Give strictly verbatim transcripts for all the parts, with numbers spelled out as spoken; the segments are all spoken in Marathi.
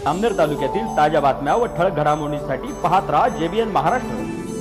जामनेर तालुक्यातील ताज्या बातम्या व ठळक घडामोडींसाठी पाहत राहा जेबीएन महाराष्ट्र।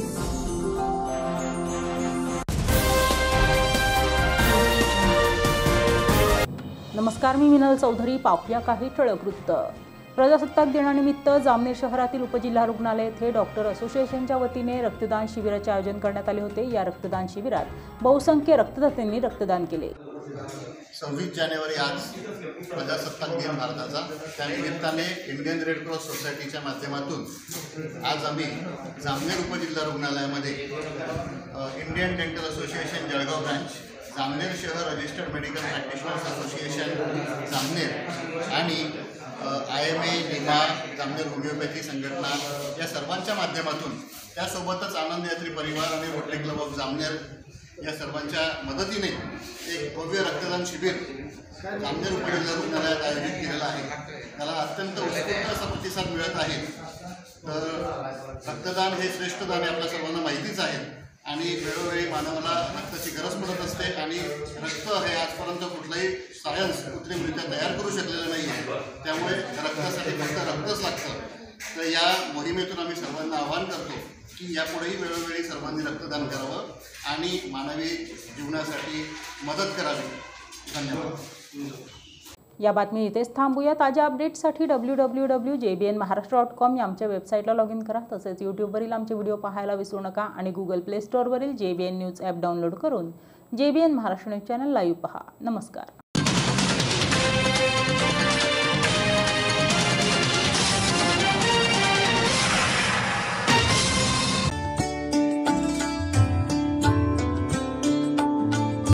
नमस्कार, मी मिनल चौधरी। पाहूया काही ठळक वृत्त। प्रजासत्ताक दिनानिमित्त जामनेर शहरातील उपजिल्हा रुग्णालय येथे डॉक्टर असोसिएशनच्या वतीने रक्तदान शिबिराचे आयोजन करण्यात आले होते। या रक्तदान शिबिरात बहुसंख्य रक्तदात्यांनी रक्तदान केले। सव्वीस जानेवारी आज प्रजासत्ताक दिन भारताचा, त्यानिमित्ताने इंडियन रेड क्रॉस सोसायटीच्या माध्यमातून आज आम्ही जामनेर उपजिल्हा रुग्णालयामध्ये Indian dental association Jalgaon branch, Jamner शहर registered medical practitioners association Jamner आणि I M A Nima Jamner homeopathy संघटना या सर्वांच्या माध्यमातून, त्यासोबतच आनंद यात्री परिवार आणि रोटरी क्लब ऑफ जामनेर या सर्वांच्या मदतीने एक भव्य रक्तदान शिबिर जामनेर उपजिल्हा रुग्णालयात आयोजित केलेलं आहे। त्याला अत्यंत उत्स्फूर्त असा प्रतिसाद मिळत आहे। तर रक्तदान हे श्रेष्ठ दान आपल्या सर्वांना माहितीच आहे आणि वेळोवेळी मानवाला रक्ताची गरज पडत असते आणि रक्त हे आजपर्यंत कुठलाही सायन्स कृत्रिमरित्या तयार करू शकलेलं नाही आहे। त्यामुळे रक्तासाठी फक्त रक्तच लागतं। तर या मोहिमेतून आम्ही सर्वांना आवाहन करतो की यापुढेही वेळोवेळी सर्वांनी रक्तदान करावं आणि मानवी जीवनासाठी मदत करावी। धन्यवाद। या बातमी इथेच थांबूया। ताज्या अपडेट्ससाठी W W W dot J B N Maharashtra dot com या आमच्या वेबसाईटला लॉग इन करा। तसेच यूट्यूबवरील आमचे व्हिडिओ पाहायला विसरू नका आणि गुगल प्ले स्टोअरवरील J B N news app download करून J B N Maharashtra news channel live पहा। नमस्कार।